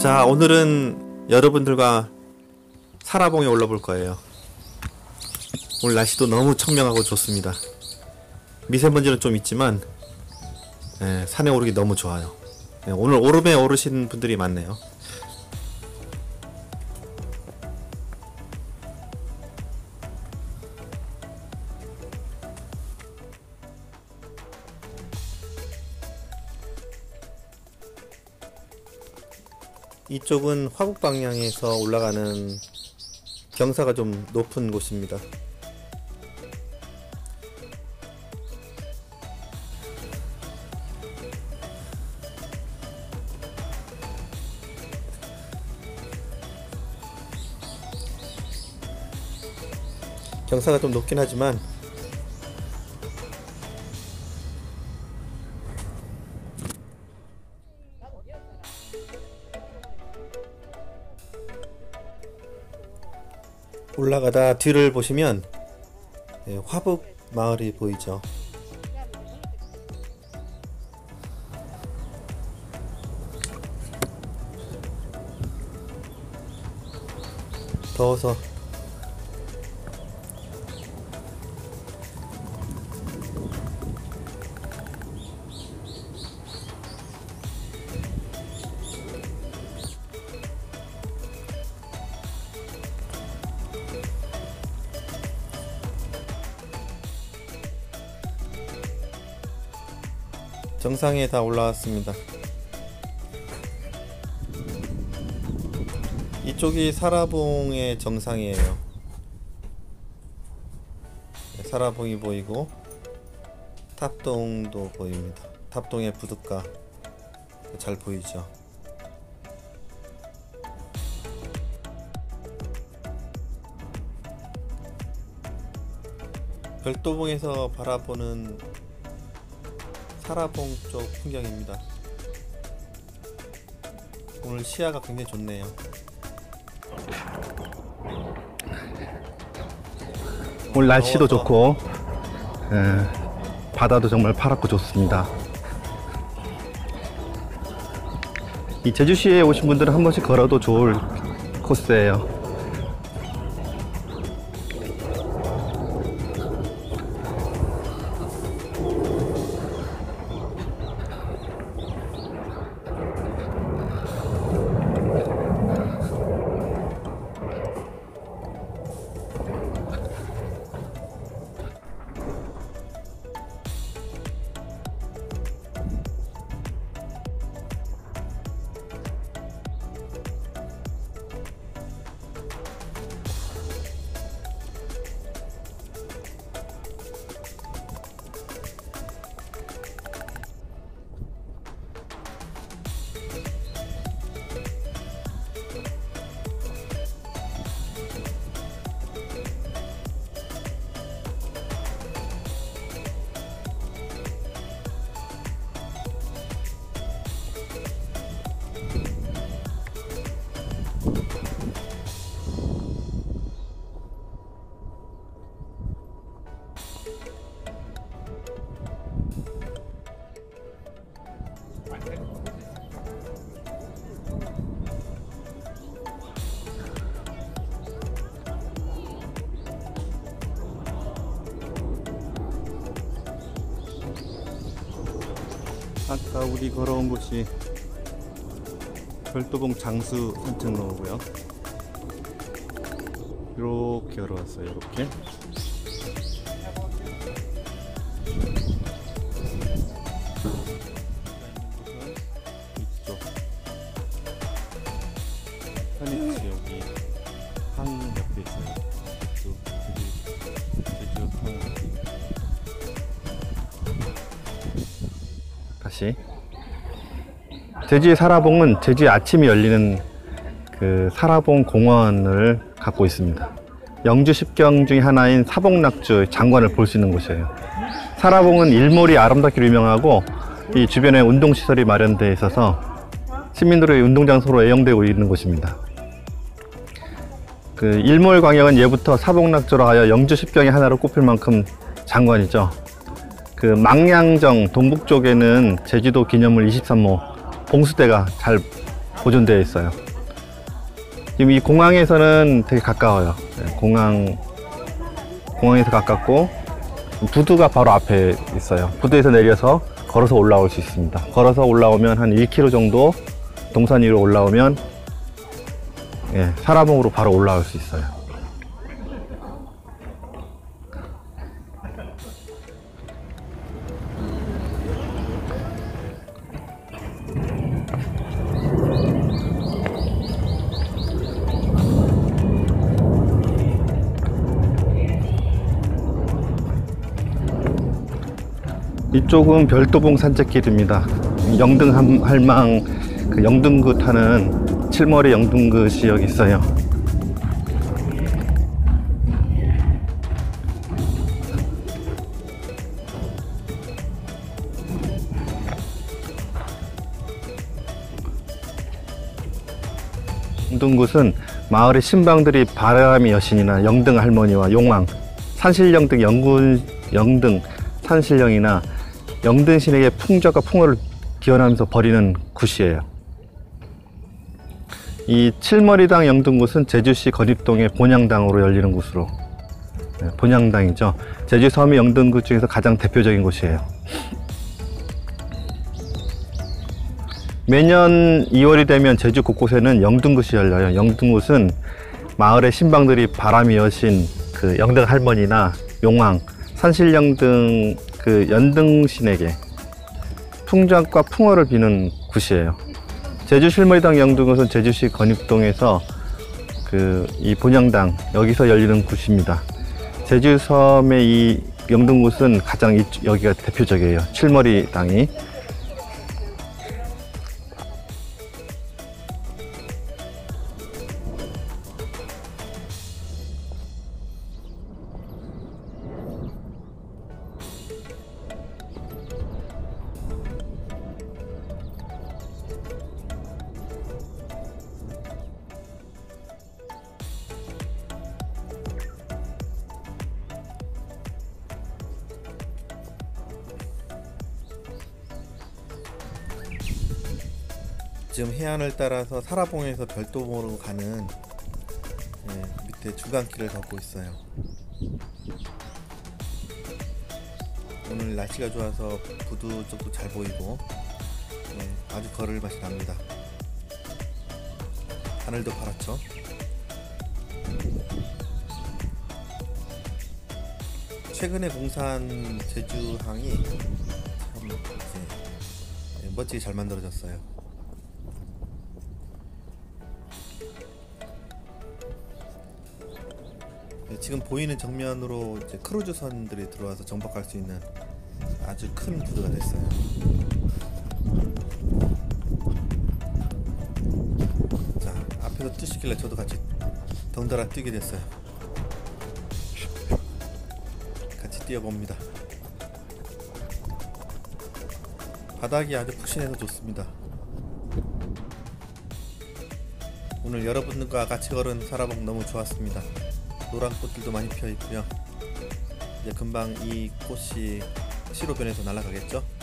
자, 오늘은 여러분들과 사라봉에 올라볼 거예요. 오늘 날씨도 너무 청명하고 좋습니다. 미세먼지는 좀 있지만 산에 오르기 너무 좋아요. 오늘 오름에 오르신 분들이 많네요. 이쪽은 화북 방향에서 올라가는 경사가 좀 높은 곳입니다. 경사가 좀 높긴 하지만 올라가다 뒤를 보시면 화북 마을이 보이죠. 더워서 정상에 다 올라왔습니다. 이쪽이 사라봉의 정상이에요. 사라봉이 보이고 탑동도 보입니다. 탑동의 부둣가 잘 보이죠. 별도봉에서 바라보는 사라봉 쪽 풍경입니다. 오늘 시야가 굉장히 좋네요. 오늘 날씨도 좋고 바다도 정말 파랗고 좋습니다. 이 제주시에 오신 분들은 한 번씩 걸어도 좋을 코스예요. 아까 우리 걸어온 곳이 별도봉 장수 산책로고요. 이렇게 걸어왔어요. 이렇게. 이쪽 편익지 여기 항 옆에 있어요. 제주 항. 다시 제주의 사라봉은 제주의 아침이 열리는 그 사라봉 공원을 갖고 있습니다. 영주 10경 중에 하나인 사봉낙주 장관을 볼 수 있는 곳이에요. 사라봉은 일몰이 아름답기로 유명하고 이 주변에 운동시설이 마련되어 있어서 시민들의 운동장소로 애용되고 있는 곳입니다. 그 일몰 광역은 예부터 사봉낙주로 하여 영주 10경의 하나로 꼽힐 만큼 장관이죠. 그 망량정 동북 쪽에는 제주도 기념물 23호 봉수대가 잘 보존되어 있어요. 지금 이 공항에서는 되게 가까워요. 공항에서 가깝고 부두가 바로 앞에 있어요. 부두에서 내려서 걸어서 올라올 수 있습니다. 걸어서 올라오면 한 1km 정도 동산 위로 올라오면 사라봉으로 바로 올라올 수 있어요. 이쪽은 별도봉 산책길입니다. 영등할망 그 영등구 타는 칠머리 영등구 지역이 있어요. 영등굿은 마을의 신방들이 바람의 여신이나 영등 할머니와 용왕, 산신령 등 영등 산신령이나 영등신에게 풍적과 풍어를 기원하면서 벌이는 굿이에요. 이 칠머리당 영등굿은 제주시 건입동의 본향당으로 열리는 곳으로, 본향당이죠. 제주 섬의 영등굿 중에서 가장 대표적인 곳이에요. 매년 2월이 되면 제주 곳곳에는 영등굿이 열려요. 영등굿은 마을의 신방들이 바람의 여신, 그 영등 할머니나 용왕, 산신령 등 그 연등신에게 풍작과 풍어를 비는 굿이에요. 제주 실머리당 영등굿은 제주시 건입동에서 이 본향당 여기서 열리는 굿입니다. 제주 섬의 이 영등굿은 가장 여기가 대표적이에요. 칠머리당이. 지금 해안을 따라서 사라봉에서 별도봉으로 가는 밑에 주간길을 걷고 있어요. 오늘 날씨가 좋아서 부두 쪽도 잘 보이고 아주 걸을 맛이 납니다. 하늘도 파랗죠. 최근에 공사한 제주항이 참 멋지게 잘 만들어졌어요. 지금 보이는 정면으로 이제 크루즈선들이 들어와서 정박할 수 있는 아주 큰 부두가 됐어요. 자, 앞에서 뛰시길래 저도 같이 덩달아 뛰게 됐어요. 같이 뛰어봅니다. 바닥이 아주 푹신해서 좋습니다. 오늘 여러분들과 같이 걸은 사라봉 너무 좋았습니다. 노란 꽃들도 많이 피어 있고요. 이제 금방 이 꽃이 시로 변해서 날아가겠죠?